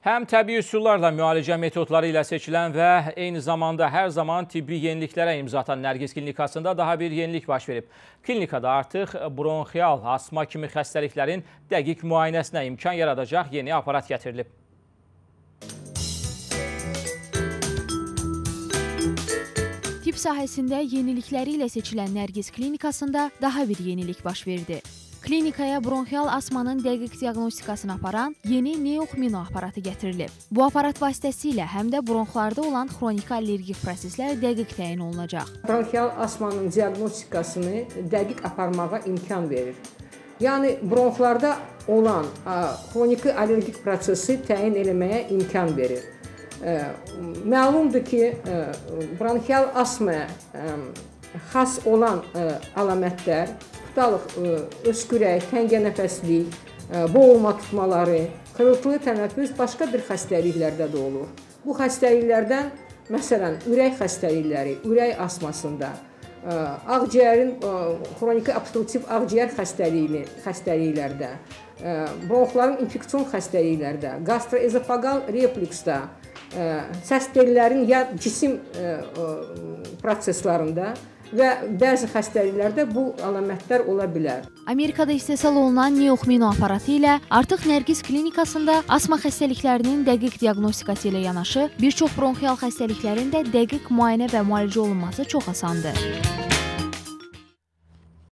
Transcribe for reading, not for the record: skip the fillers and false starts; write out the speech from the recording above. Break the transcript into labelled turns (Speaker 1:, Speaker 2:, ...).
Speaker 1: Həm təbii üsullarla müalicə metodları ilə seçilən və eyni zamanda hər zaman tibbi yeniliklərə imza atan Nərgiz klinikasında daha bir yenilik baş verib. Klinikada artıq bronxial, asma kimi xəstəliklərin dəqiq müayinəsinə imkan yaradacaq yeni aparat gətirilib.
Speaker 2: Tibb sahəsində yenilikləri ilə seçilən Nərgiz klinikasında daha bir yenilik baş verdi. Klinikaya bronxial asmanın dəqiq diaqnostikasını aparan yeni Neoxmino aparatı gətirilib. Bu aparat vasitəsilə həm də bronxlarda olan xroniki allergik proseslər dəqiq təyin olunacaq.
Speaker 3: Bronxial asmanın diaqnostikasını dəqiq aparmağa imkan verir. Yəni bronxlarda olan xroniki allergik prosesi təyin eləməyə imkan verir. Məlumdur ki, bronxial asmaya xas olan əlamətlər öskürək, təngənəfəslik, boğulma tutmaları, xırıltılı tənəffüs başqa bir xəstəliklərdə də olur. Bu xəstəliklərdən, məsələn, ürək xəstəlikləri, ürək asmasında, ağciyərin xroniki obstruktiv ağciyər xəstəliklərdə, bronxların infeksion xəstəliklərdə, gastroezofagal reflüksdə, səs tellərin ya cisim proseslərində və bəzi xəstəliklərdə bu əlamətlər ola bilər.
Speaker 2: Amerikada istehsal olunan Neoxmino aparatı ilə artıq Nərgiz klinikasında asma xəstəliklərinin dəqiq diaqnostikası ilə yanaşı, bir çox bronxial xəstəliklərin də dəqiq müayinə və müalicə olunması çox asandır.